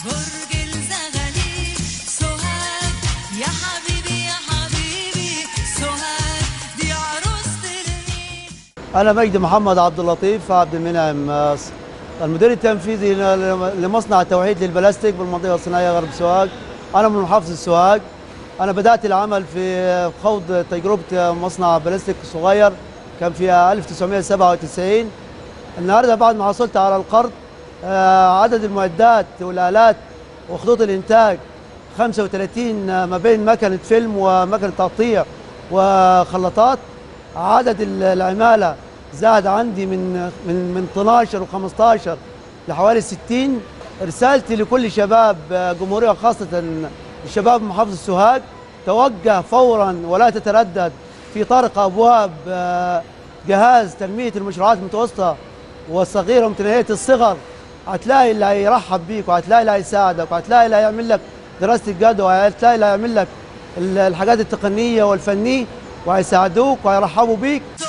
برج الزغاليل سوهاج يا حبيبي يا حبيبي سوهاج دي عروسة النيل. أنا مجدي محمد عبد اللطيف عبد المنعم، المدير التنفيذي لمصنع توحيد للبلاستيك بالمنطقة الصناعية غرب سوهاج. أنا من محافظة سوهاج. أنا بدأت العمل في خوض تجربة مصنع بلاستيك صغير كان في 1997. النهارده بعد ما حصلت على القرض عدد المعدات والآلات وخطوط الإنتاج 35 ما بين مكنة فيلم ومكنة تقطيع وخلاطات. عدد العمالة زاد عندي من 12 و15 لحوالي 60. رسالتي لكل شباب جمهورية خاصة الشباب محافظة سوهاج، توجه فورا ولا تتردد في طرق أبواب جهاز تنمية المشروعات المتوسطة والصغيرة ومتناهية الصغر. هتلاقي اللي هيرحب بيك وهتلاقي اللي هيساعدك وهتلاقي اللي هيعمل لك دراسة الجدوى وهتلاقي اللي هيعمل لك الحاجات التقنية والفنية وهيساعدوك وهيرحبوا بيك.